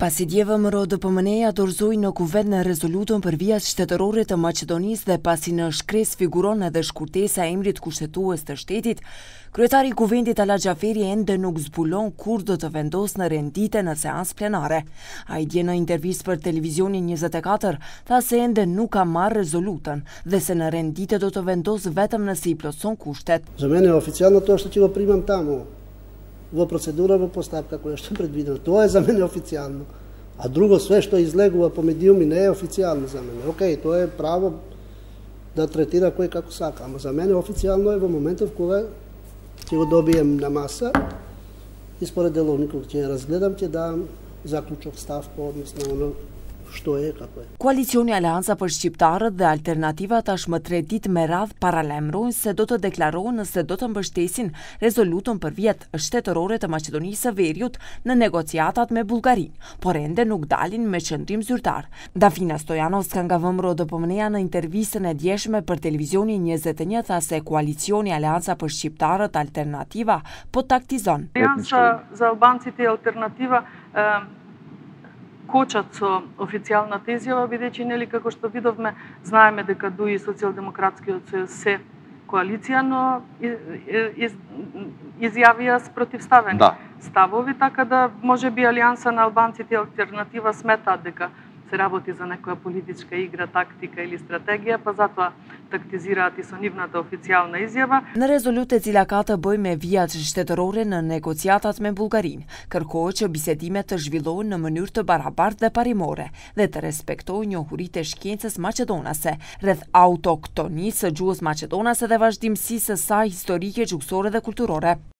Pasi djeva më RDPM-ja dorëzoi në kuvend në rezolutën për vijat shtetërore të Maqedonisë dhe pasi në shkresë figuron edhe shkurtesa e emrit kushtetues të shtetit, kryetari i kuvendit Ala Xhaferi ende nuk zbulon kur do të vendosë në rendite në seancë plenare. Ai dje në intervistë për televizionin 24 tha se ende nuk ka marrë rezolutën dhe se në rendite do të vendosë vetëm nëse i plotëson kushtet. За мен е официално тоа што ќе го примам таму. Во процедура, во постапка која што е предвидена. Тоа е за мене официјално. А друго све што излегува по медиуми не е официјално за мене. Океј, тоа е право да третира кој како сака, ама за мене официјално е во моментов кога ќе го добием на маса и според деловникот ќе разгледам, ќе дам заклучок став по однос на оно што е како е. Koalicioni Aleanca për Shqiptarët dhe Alternativa tashmë 3 ditë me radhë paralajmërojnë se do të deklarohen nëse do të mbështesin rezolutën për vijat shtetërore të Maqedonisë së Veriut në negociatat me Bullgarinë, por ende nuk dalin me qëndrim zyrtar. Dafina Stojanovska nga VMRO RDPM-ja në intervistën e djeshme për televizionin 21 tha se koalicioni Aleanca për Shqiptarët Alternativa po taktizon. Aleanca za Albancit e Alternativa кочат со официјалната изјава, бидејќи нели како што видовме, знаеме дека ДУИ и Социјалдемократскиот сојуз се коалиција, но изјавија спротивставени ставови, така да можеби Алијанса на Албанците и Алтернатива сметаат дека се работи за некоја политичка игра, тактика или стратегија, па затоа тактизираат и со нивната официјална изјава. Në rezolutë e cila ka të bëjë me vijat shtetërore në negociatat me Bullgarinë, kërkohet që bisedimet të zhvillohen në mënyrë të barabartë dhe parimore dhe të respektojë njohuritë e shkencës maqedonase rreth autoktonisë së gjuhës maqedonase dhe vazhdimësisë së saj historike, gjuhësore dhe kulturore.